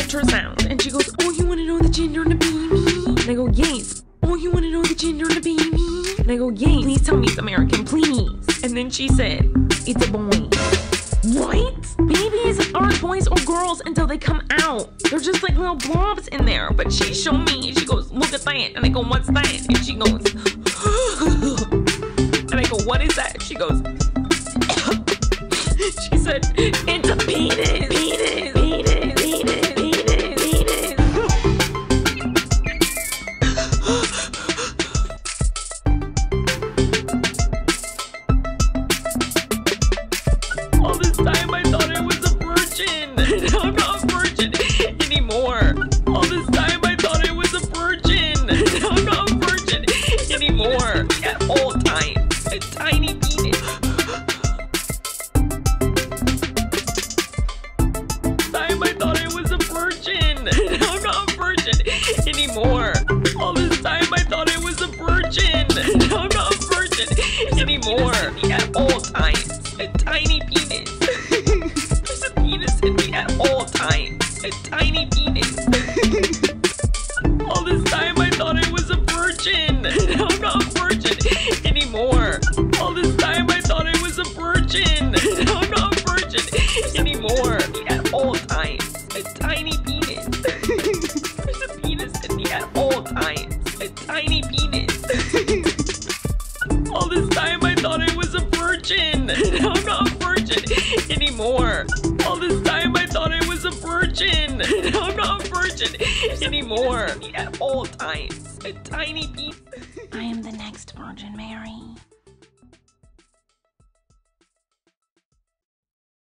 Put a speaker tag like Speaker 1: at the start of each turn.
Speaker 1: ultrasound. And she goes, oh, you want to know the gender of the baby? And I go, yes. Oh, you want to know the gender of the baby? And I go, yes. Please tell me it's American, please. And then she said, it's a boy. What? Babies aren't boys or girls until they come out. They're just like little blobs in there. But she showed me and she goes, look at that. And I go, what's that? And she goes, and I go, what is that? She goes, she said, it's a penis. Penis, penis, penis, penis, penis. All this time I thought I was a virgin. Now I'm not a virgin anymore. All this time I thought I was a virgin. Now I'm not a virgin anymore. At all times. A tiny penis. Time I thought I was a virgin. Now I'm not a virgin anymore. All this time I thought I was a virgin. Now I'm not a virgin anymore. At all times. A tiny penis. There's a penis in me at all times. A tiny penis. All this time I thought I was a virgin. Now I'm not a virgin anymore. All this time I thought I was a virgin. Now I'm not a virgin anymore. At all times. A tiny penis. There's a penis in me at all times. A tiny penis. All this time I thought I was a virgin. Now I'm not a virgin anymore. All this time I thought I was a virgin. Now I'm not a virgin anymore. At all times. A tiny penis.
Speaker 2: I am the next Virgin Mary.